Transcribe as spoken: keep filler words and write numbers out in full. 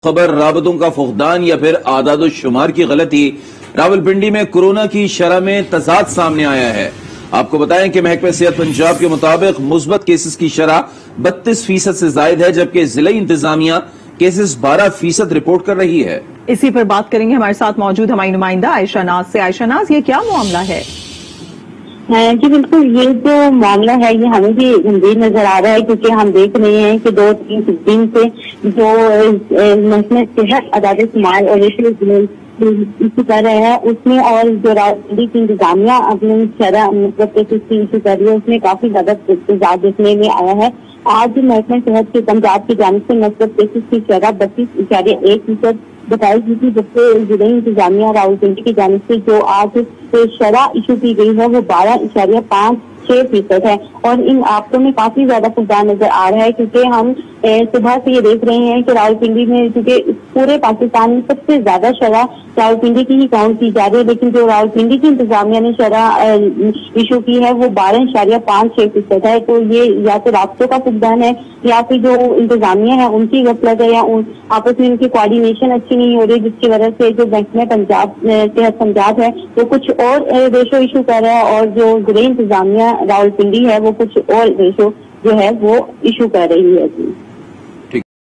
खबर राबतों का फुकदान या फिर आदाद शुमार की गलती। रावलपिंडी में कोरोना की शरह में तजाद सामने आया है। आपको बताएं कि महकमे सेहत पंजाब के मुताबिक मुस्बत केसेस की शरह बत्तीस फीसद से जायद है, जबकि जिला इंतजामिया केसेस बारह फीसद रिपोर्ट कर रही है। इसी पर बात करेंगे, हमारे साथ मौजूद हमारी नुमाइंदा आयशा नाज से। आयशा नाज, ये क्या मामला है? जी बिल्कुल, ये जो मामला है ये हमें भी गंभीर नजर आ रहा है, क्योंकि हम देख रहे हैं कि दो तीन दिन से जो महकमे सेहत आदाद शुमार और इशू कर रहे हैं उसमें, और जो रावलपिंडी की इंतजामिया अपने शरह मतलब केसेस की इशू कर रही है उसमें काफी ज्यादा तेजाब देखने में आया है। आज महकमे सेहत के पंजाब की जानिब से मतलब केसेस की शरह बत्तीस इशारे एक फीसद बताई गई थी, जबकि जिला इंतजामिया रावलपिंडी की जानिब से जो आज शरह इशू की गई है वो बारह इशारे पाँच छह फीसद है। और इन आंकड़ों में काफी ज्यादा फुकदान नजर आ रहा है, क्योंकि हम सुबह से ये देख रहे हैं कि रावलपिंडी में, क्योंकि पूरे पाकिस्तान में सबसे ज्यादा शरह रावलपिंडी की ही काउंट की जा रही है, लेकिन जो रावलपिंडी की इंतजामिया ने शरह इशू की है वो बारह इशारिया पाँच छह फीसद है। तो ये या तो रास्तों का फुकदान है या फिर जो इंतजामिया है उनकी गफलत है, या उन आपस में उनकी कोऑर्डिनेशन अच्छी नहीं हो रही, जिसकी वजह से जो बैंक में पंजाब सेहत पंजाब है वो कुछ और रेशो इशू कर रहा है, और जो जिला इंतजामिया रावलपिंडी है वो कुछ और रेशो जो है वो इशू कर रही है।